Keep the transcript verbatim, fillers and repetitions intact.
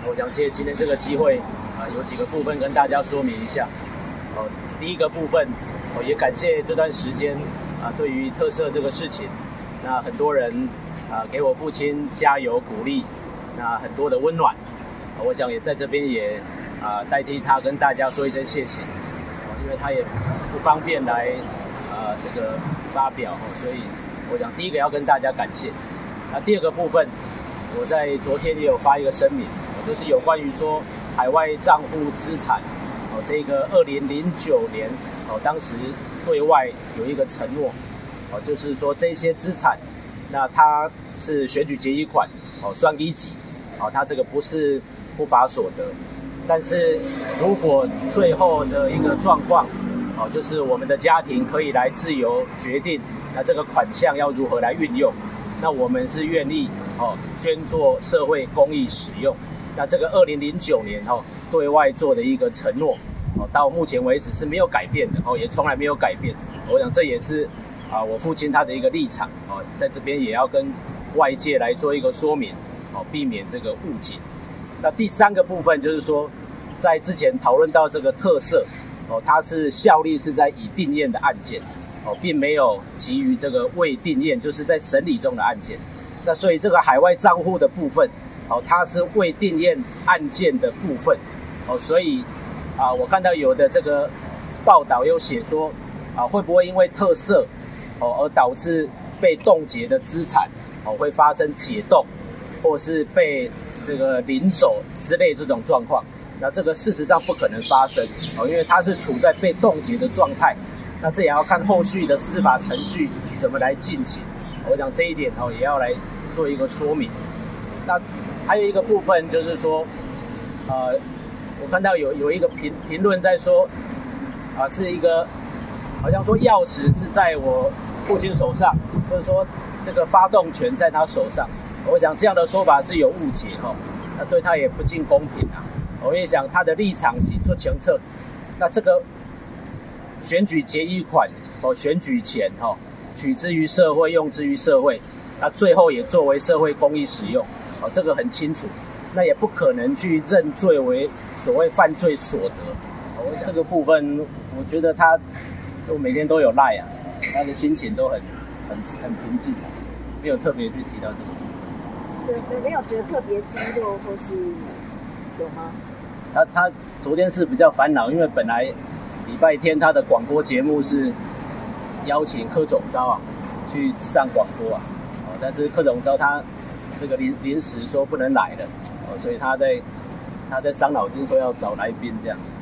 我想借今天这个机会啊、呃，有几个部分跟大家说明一下。哦，第一个部分，哦也感谢这段时间啊、呃，对于特色这个事情，那很多人啊、呃、给我父亲加油鼓励，那很多的温暖，呃、我想也在这边也啊、呃、代替他跟大家说一声谢谢，哦，因为他也不方便来啊、呃、这个发表哦，所以我想第一个要跟大家感谢。那第二个部分，我在昨天也有发一个声明，就是有关于说海外账户资产，哦，这个二零零九年，哦，当时对外有一个承诺，哦，就是说这些资产，那它是选举结余款，哦，算一级，哦，它这个不是不法所得，但是如果最后的一个状况，哦，就是我们的家庭可以来自由决定，那这个款项要如何来运用。那我们是愿意哦捐做社会公益使用。那这个二零零九年哦对外做的一个承诺哦，到目前为止是没有改变的哦，也从来没有改变。我想这也是啊我父亲他的一个立场哦，在这边也要跟外界来做一个说明哦，避免这个误解。那第三个部分就是说，在之前讨论到这个特色哦，它是效力是在已定验的案件。哦，并没有基于这个未定验，就是在审理中的案件。那所以这个海外账户的部分，哦，它是未定验案件的部分。哦，所以啊，我看到有的这个报道有写说，啊，会不会因为特色，哦，而导致被冻结的资产，哦，会发生解冻，或是被这个领走之类这种状况？那这个事实上不可能发生，哦，因为它是处在被冻结的状态。那这也要看后续的司法程序怎么来进行，我讲这一点哦，也要来做一个说明。那还有一个部分就是说，呃，我看到有有一个评评论在说，啊、呃，是一个好像说钥匙是在我父亲手上，或者说这个发动权在他手上。我想这样的说法是有误解哈、哦，那对他也不尽公平啊。我也想他的立场是做前策，那这个。选举结余款哦，选举钱哦，取之于社会，用之于社会，那最后也作为社会公益使用哦，这个很清楚，那也不可能去认罪为所谓犯罪所得。哦，这个部分，我觉得他都每天都有赖啊，他的心情都很很很平静，没有特别去提到这个部分。对，没有觉得特别低落或是有吗？ 他他昨天是比较烦恼，因为本来。礼拜天他的广播节目是邀请柯总召啊去上广播啊，哦，但是柯总召他这个临临时说不能来了，哦，所以他在他在伤脑筋说要找来宾这样。